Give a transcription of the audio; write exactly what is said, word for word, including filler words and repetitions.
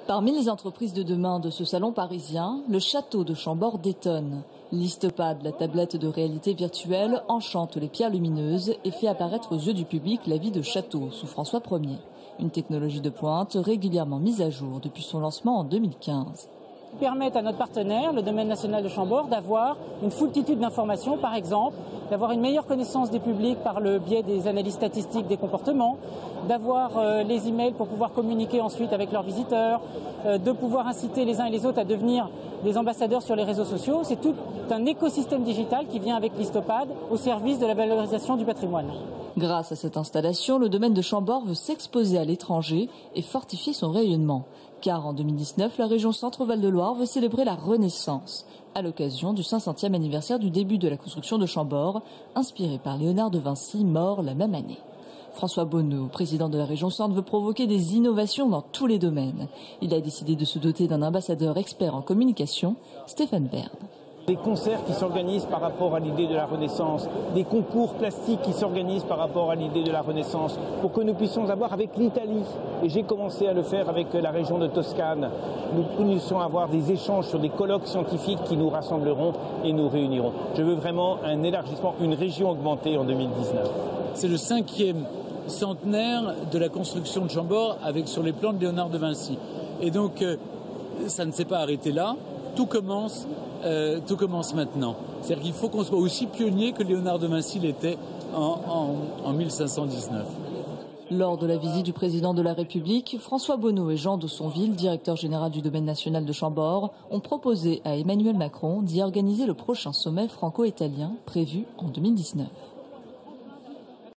Parmi les entreprises de demain de ce salon parisien, le château de Chambord détonne. L'Histopad, la tablette de réalité virtuelle, enchante les pierres lumineuses et fait apparaître aux yeux du public la vie de château sous François Ier. Une technologie de pointe régulièrement mise à jour depuis son lancement en deux mille quinze. Permettent à notre partenaire, le domaine national de Chambord, d'avoir une foultitude d'informations, par exemple, d'avoir une meilleure connaissance des publics par le biais des analyses statistiques des comportements, d'avoir euh, les emails pour pouvoir communiquer ensuite avec leurs visiteurs, euh, de pouvoir inciter les uns et les autres à devenir des ambassadeurs sur les réseaux sociaux. C'est tout un écosystème digital qui vient avec l'Histopad au service de la valorisation du patrimoine. Grâce à cette installation, le domaine de Chambord veut s'exposer à l'étranger et fortifier son rayonnement. Car en deux mille dix-neuf, la région Centre-Val de Loire veut célébrer la Renaissance, à l'occasion du cinq centième anniversaire du début de la construction de Chambord, inspiré par Léonard de Vinci, mort la même année. François Bonneau, président de la région Centre, veut provoquer des innovations dans tous les domaines. Il a décidé de se doter d'un ambassadeur expert en communication, Stéphane Bern. Des concerts qui s'organisent par rapport à l'idée de la Renaissance, des concours plastiques qui s'organisent par rapport à l'idée de la Renaissance, pour que nous puissions avoir avec l'Italie, et j'ai commencé à le faire avec la région de Toscane, nous puissions avoir des échanges sur des colloques scientifiques qui nous rassembleront et nous réuniront. Je veux vraiment un élargissement, une région augmentée en deux mille dix-neuf. C'est le cinquième centenaire de la construction de Chambord avec sur les plans de Léonard de Vinci. Et donc, euh, ça ne s'est pas arrêté là. Tout commence, euh, tout commence maintenant. C'est-à-dire qu'il faut qu'on soit aussi pionnier que Léonard de Vinci l'était en, en, en mille cinq cent dix-neuf. Lors de la visite du président de la République, François Bonneau et Jean Dossonville, directeur général du domaine national de Chambord, ont proposé à Emmanuel Macron d'y organiser le prochain sommet franco-italien prévu en deux mille dix-neuf.